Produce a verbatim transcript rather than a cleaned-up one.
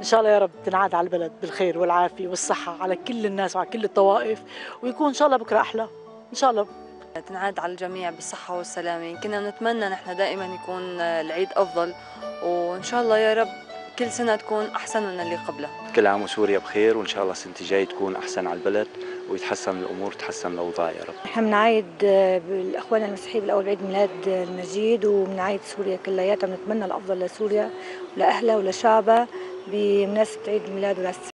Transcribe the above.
إن شاء الله يا رب تنعاد على البلد بالخير والعافية والصحة على كل الناس وعلى كل الطوائف، ويكون إن شاء الله بكرة أحلى إن شاء الله. تنعاد على الجميع بالصحة والسلامة. كنا نتمنى نحن دائما يكون العيد أفضل، وإن شاء الله يا رب كل سنة تكون أحسن من اللي قبلها. كل عام وسوريا بخير، وإن شاء الله السنة الجاية تكون أحسن على البلد ويتحسن الأمور، تحسن الأوضاع يا رب. نحن بنعايد بالأخوان المسيحيين بالأول بعيد ميلاد المجيد، وبنعايد سوريا كلياتها، بنتمنى الأفضل لسوريا ولأهلها ولشعبها بمناسبة عيد ميلاد وناس